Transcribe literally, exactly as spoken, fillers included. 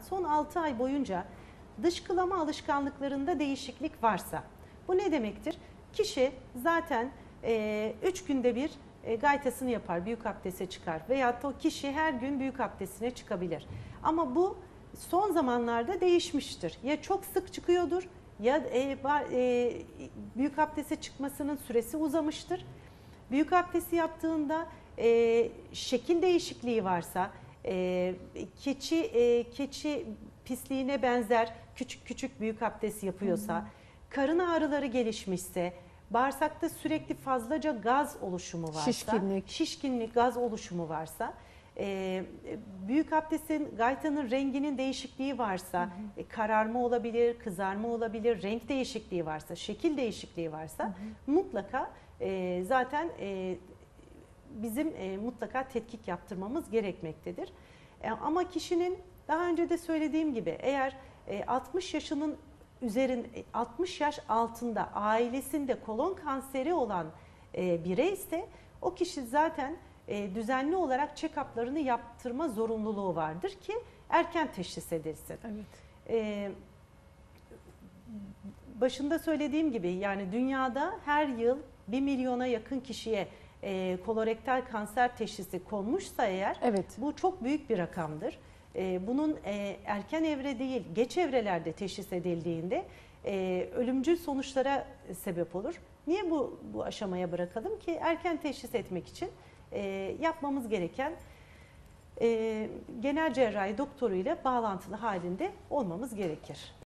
Son altı ay boyunca dışkılama alışkanlıklarında değişiklik varsa, bu ne demektir? Kişi zaten üç günde bir e, gaytasını yapar, büyük abdeste çıkar veyahut o kişi her gün büyük abdestine çıkabilir. Ama bu son zamanlarda değişmiştir. Ya çok sık çıkıyordur ya e, e, büyük abdeste çıkmasının süresi uzamıştır. Büyük abdesti yaptığında e, şekil değişikliği varsa, e, keçi e, keçi pisliğine benzer küçük küçük büyük abdest yapıyorsa, hı hı. karın ağrıları gelişmişse, bağırsakta sürekli fazlaca gaz oluşumu varsa, şişkinlik, şişkinlik gaz oluşumu varsa, e, büyük abdestin, gaytanın renginin değişikliği varsa, hı hı. E, kararma olabilir, kızarma olabilir, renk değişikliği varsa, şekil değişikliği varsa, hı hı. mutlaka e, zaten e, bizim e, mutlaka tetkik yaptırmamız gerekmektedir. E, ama kişinin daha önce de söylediğim gibi eğer e, altmış yaşının üzerin altmış yaş altında ailesinde kolon kanseri olan e, birey ise o kişi zaten e, düzenli olarak check-up'larını yaptırma zorunluluğu vardır ki erken teşhis edilsin. Evet. E, başında söylediğim gibi yani dünyada her yıl bir milyona yakın kişiye e, kolorektal kanser teşhisi konmuşsa eğer, evet. bu çok büyük bir rakamdır. Bunun erken evre değil, geç evrelerde teşhis edildiğinde ölümcül sonuçlara sebep olur. Niye bu, bu aşamaya bırakalım ki? Erken teşhis etmek için yapmamız gereken genel cerrahi doktoruyla bağlantılı halinde olmamız gerekir.